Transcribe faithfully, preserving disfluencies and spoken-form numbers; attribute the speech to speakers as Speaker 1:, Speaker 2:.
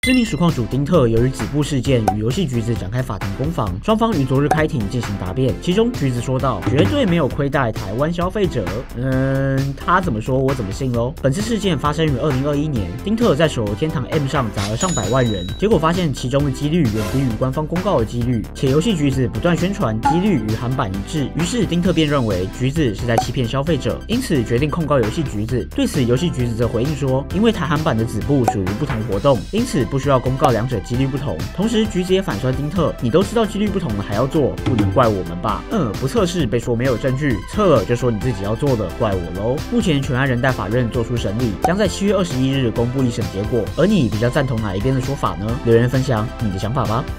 Speaker 1: 知名实况主丁特由于子部事件与游戏橘子展开法庭攻防，双方于昨日开庭进行答辩。其中橘子说道：“绝对没有亏待台湾消费者。”嗯，他怎么说我怎么信喽。本次事件发生于二零二一年，丁特在手游天堂 M 上砸了上百万元，结果发现其中的几率远低于官方公告的几率，且游戏橘子不断宣传几率与韩版一致，于是丁特便认为橘子是在欺骗消费者，因此决定控告游戏橘子。对此，游戏橘子则回应说，因为台韩版的子部属于不同活动，因此不需要公告两者几率不同。同时，橘子也反酸丁特，你都知道几率不同了还要做，不能怪我们吧？嗯，不测试被说没有证据，测了就说你自己要做的，怪我喽。目前全案人代法院做出审理，将在七月二十一日公布一审结果。而你比较赞同哪一边的说法呢？留言分享你的想法吧。